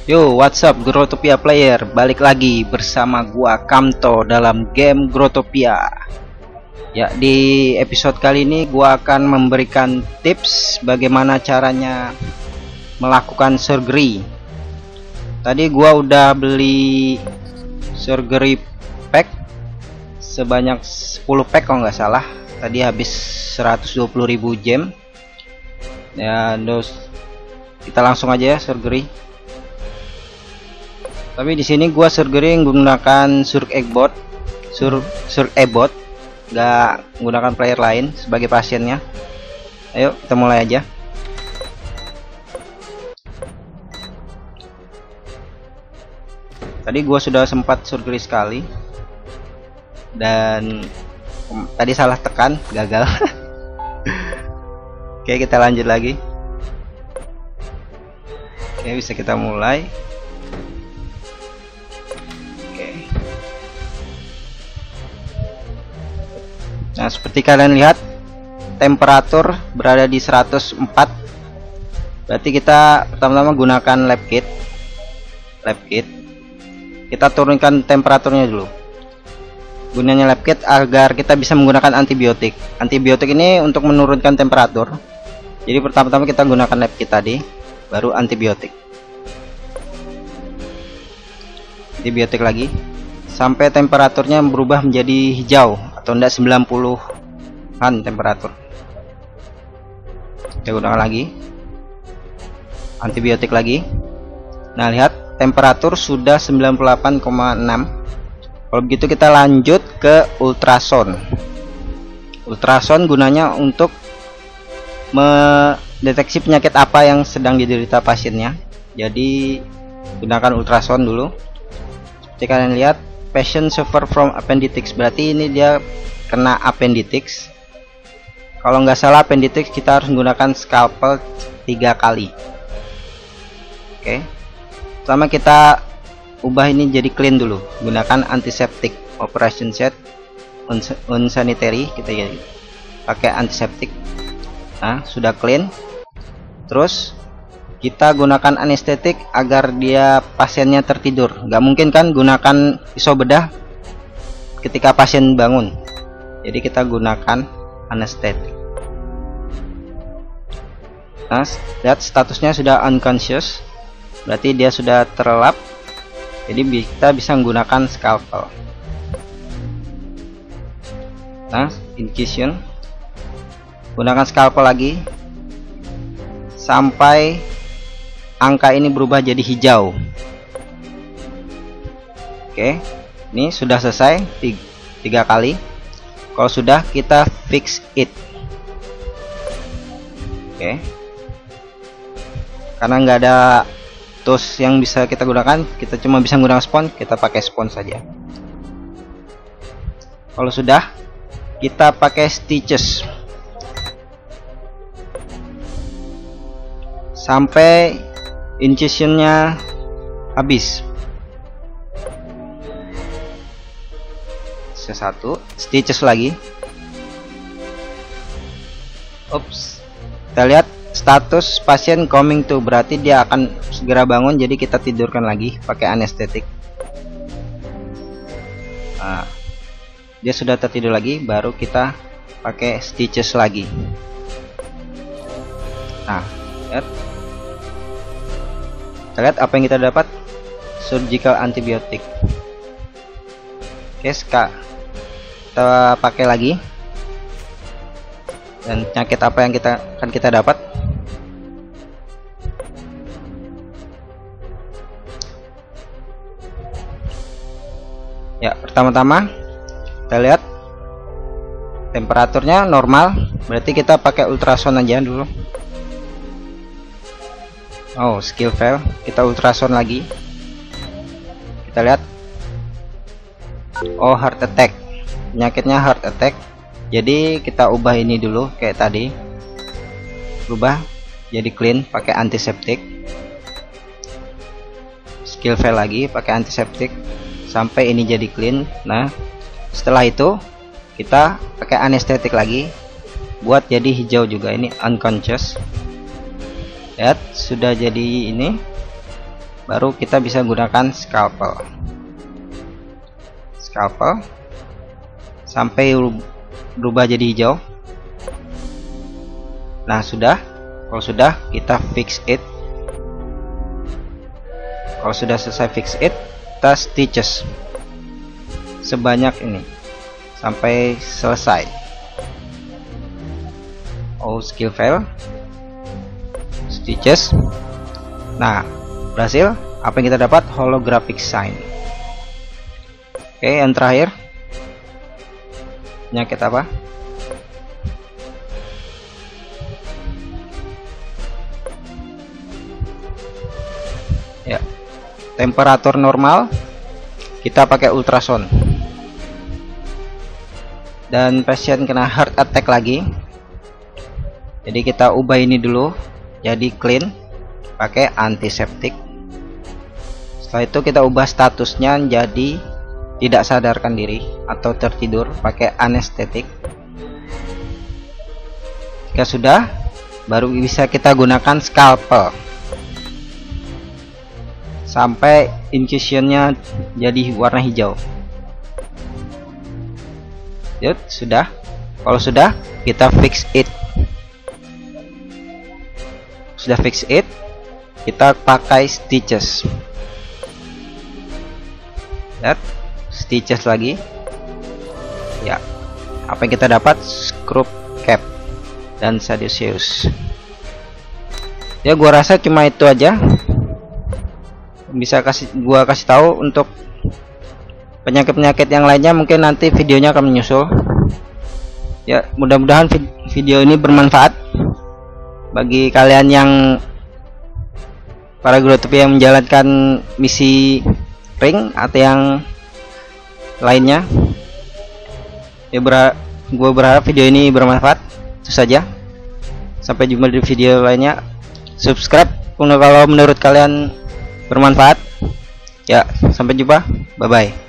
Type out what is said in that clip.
Yo, what's up Growtopia player? Balik lagi bersama gua Kamto dalam game Growtopia. Ya, di episode kali ini gua akan memberikan tips bagaimana caranya melakukan surgery. Tadi gua udah beli surgery pack sebanyak 10 pack kalau nggak salah. Tadi habis 120.000 gem. Ya, kita langsung aja ya surgery. Tapi di sini gua surgery menggunakan Surg Egbot, nggak menggunakan player lain sebagai pasiennya. Ayo kita mulai aja. Tadi gua sudah sempat surgery sekali dan tadi salah tekan, gagal. Oke, kita lanjut lagi. Oke, bisa kita mulai. Nah, seperti kalian lihat temperatur berada di 104. Berarti kita pertama-tama gunakan lab kit. Kita turunkan temperaturnya dulu. Gunanya lab kit agar kita bisa menggunakan antibiotik. Antibiotik ini untuk menurunkan temperatur. Jadi pertama-tama kita gunakan lab kit tadi, baru antibiotik. Antibiotik lagi sampai temperaturnya berubah menjadi hijau atau enggak 90-an temperatur. Kita gunakan lagi antibiotik lagi. Nah, lihat temperatur sudah 98,6. Kalau begitu kita lanjut ke ultrasound. Ultrasound gunanya untuk mendeteksi penyakit apa yang sedang diderita pasiennya. Jadi gunakan ultrasound dulu. Seperti kalian lihat, patient suffer from appendicitis, berarti ini dia kena appendicitis. Kalau nggak salah appendicitis kita harus menggunakan scalpel 3 kali. Oke, pertama kita ubah ini jadi clean dulu, gunakan antiseptik. Operation set unsanitary, kita ya pakai antiseptik. Nah, sudah clean. Terus kita gunakan anestetik agar dia pasiennya tertidur. Nggak mungkin kan gunakan pisau bedah ketika pasien bangun. Jadi kita gunakan anestetik. Nah, lihat statusnya sudah unconscious, berarti dia sudah terlelap. Jadi kita bisa menggunakan scalpel. Nah, incision, gunakan scalpel lagi sampai angka ini berubah jadi hijau. Oke, ini sudah selesai 3 kali. Kalau sudah, kita fix it. Oke, karena nggak ada tools yang bisa kita gunakan, kita cuma bisa menggunakan spons. Kita pakai spons saja. Kalau sudah, kita pakai stitches sampai incisionnya habis. Satu stitches lagi. Ups, kita lihat status pasien coming to, berarti dia akan segera bangun. Jadi kita tidurkan lagi pakai anestetik. Nah, dia sudah tertidur lagi, baru kita pakai stitches lagi. Nah, lihat, kita lihat apa yang kita dapat, surgical antibiotik. Oke, kita pakai lagi. Dan penyakit apa yang kita dapat? Ya, pertama-tama kita lihat temperaturnya normal, berarti kita pakai ultrasound aja dulu. Oh, skill fail, kita ultrasound lagi. Kita lihat, oh, heart attack, penyakitnya heart attack. Jadi kita ubah ini dulu kayak tadi, ubah jadi clean pakai antiseptik. Skill fail lagi, pakai antiseptik sampai ini jadi clean. Nah, setelah itu kita pakai anestetik lagi buat jadi hijau juga. Ini unconscious. Lihat, sudah jadi ini. baru kita bisa gunakan scalpel sampai berubah jadi hijau. Nah sudah, kalau sudah kita fix it. Kalau sudah selesai fix it, kita stitches sebanyak ini sampai selesai. Oh, skill fail, stitches. Nah berhasil. Apa yang kita dapat? Holographic sign. Oke, yang terakhir penyakit apa? Ya, temperatur normal, kita pakai ultrasound. Dan pasien kena heart attack lagi, jadi kita ubah ini dulu jadi clean, pakai antiseptik. Setelah itu kita ubah statusnya jadi tidak sadarkan diri atau tertidur, pakai anestetik. Jika sudah, baru bisa kita gunakan scalpel sampai incisionnya jadi warna hijau. Yuk, sudah. Kalau sudah, kita fix it. Sudah fix it, kita pakai stitches. Lihat, stitches lagi. Ya, apa yang kita dapat? Screw cap dan Saduceus. Ya, gua rasa cuma itu aja. Bisa gua kasih tahu untuk penyakit-penyakit yang lainnya, mungkin nanti videonya akan menyusul. Ya, mudah-mudahan video ini bermanfaat bagi kalian yang para Grotopi yang menjalankan misi ring atau yang lainnya. Ya, gue berharap video ini bermanfaat. Itu saja, sampai jumpa di video lainnya. Subscribe kalau menurut kalian bermanfaat. Ya, sampai jumpa, bye bye.